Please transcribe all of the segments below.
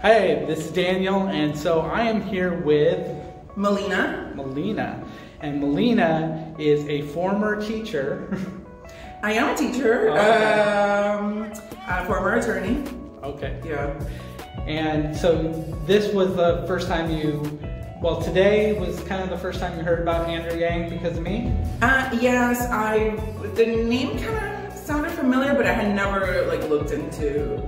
Hey, this is Daniel, and so I am here with Melina. And Melina is a former teacher. I am a teacher, a former attorney. Okay. Yeah. And so this was the first time well, today was kind of the first time you heard about Andrew Yang because of me? Yes, the name kind of sounded familiar, but I had never looked into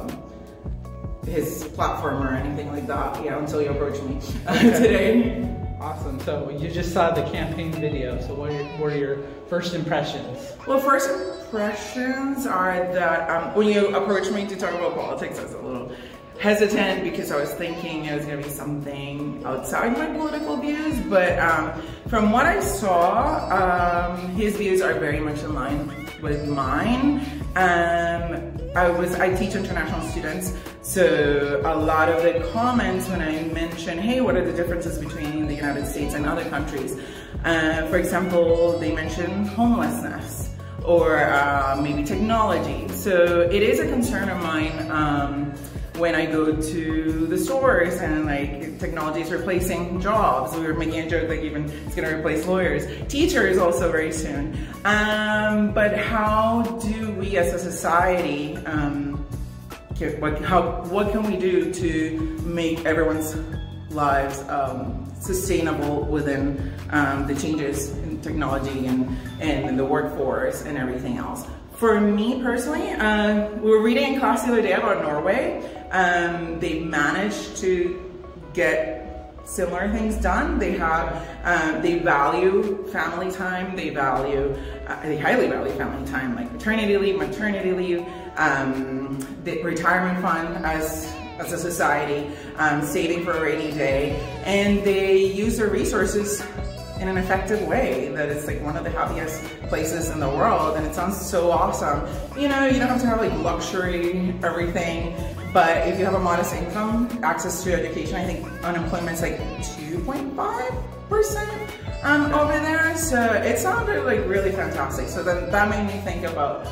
his platform or anything like that, until you approached me today. Awesome. So you just saw the campaign video. So what are your first impressions? Well, first impressions are that when you approached me to talk about politics, I was a little hesitant because I was thinking it was going to be something outside my political views. But from what I saw, his views are very much in line with mine. I teach international students, so a lot of the comments when I mention, hey, what are the differences between the United States and other countries? For example, they mention homelessness or maybe technology. So it is a concern of mine when I go to the stores and technology is replacing jobs. We were making a joke even it's gonna replace lawyers. Teachers also very soon. But how do we as a society, what can we do to make everyone's lives sustainable within the changes in technology and the workforce and everything else? For me personally, we were reading in class the other day about Norway. They managed to get similar things done. They value family time. They highly value family time, like paternity leave, maternity leave, the retirement fund as a society, saving for a rainy day, and they use their resources in an effective way that it's one of the happiest places in the world, and it sounds so awesome. You don't have to have luxury everything, but if you have a modest income, access to education, I think unemployment's 2.5% over there. So it sounded really fantastic. So then that made me think about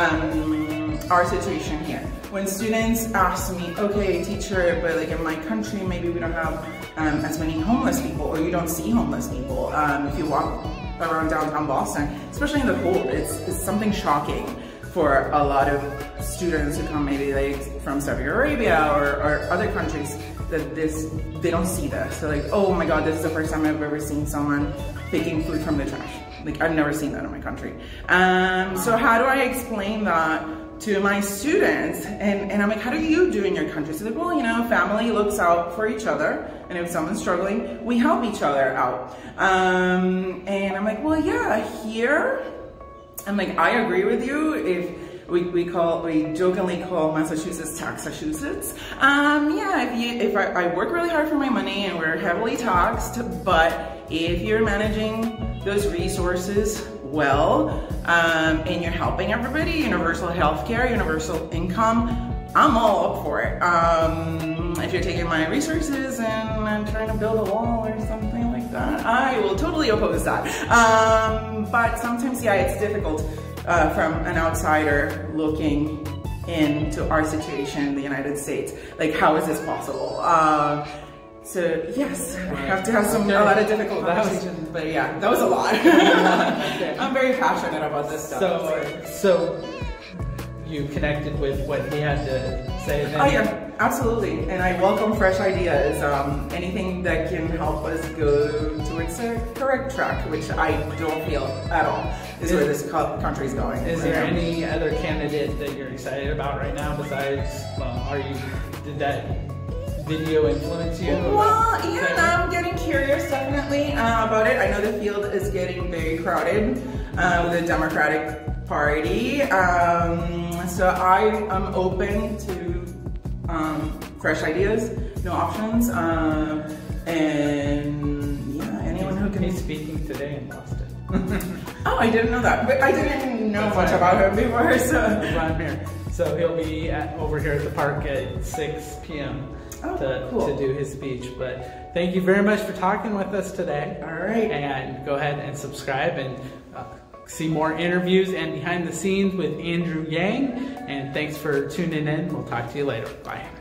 our situation here. When students ask me, okay, teacher, but in my country, maybe we don't have as many homeless people, or you don't see homeless people. If you walk around downtown Boston, especially in the cold, it's something shocking for a lot of students who come maybe from Saudi Arabia or other countries, that they don't see this. So oh my God, this is the first time I've ever seen someone picking food from the trash. I've never seen that in my country. So how do I explain that to my students? And I'm how do you do in your country? So well, family looks out for each other, and if someone's struggling, we help each other out. And I'm well, yeah, here, I'm I agree with you. If we jokingly call Massachusetts Taxachusetts. Yeah, if I work really hard for my money and we're heavily taxed, but if you're managing those resources well, and you're helping everybody, universal health care, universal income, I'm all up for it. If you're taking my resources and trying to build a wall or something like that, I will totally oppose that. But sometimes, yeah, it's difficult from an outsider looking into our situation in the United States. How is this possible? So yes, I have to have a lot of difficult conversations, but yeah, that was a lot. Okay. I'm very passionate about this stuff. So you connected with what he had to say then? Oh yeah, absolutely. And I welcome fresh ideas. Anything that can help us go towards the correct track, which I don't feel at all is where this country is going. Is there any other candidate that you're excited about right now besides, did that video influence you? Well, yeah, I'm getting curious definitely about it. I know the field is getting very crowded with the Democratic Party. So I am open to fresh ideas, new options, and yeah, anyone who can. He's speaking today in Boston. Oh, I didn't know that, but I didn't know much about him before. So he'll be over here at the park at 6 p.m. to do his speech. But thank you very much for talking with us today. All right. And go ahead and subscribe and see more interviews and behind the scenes with Andrew Yang. And thanks for tuning in. We'll talk to you later. Bye.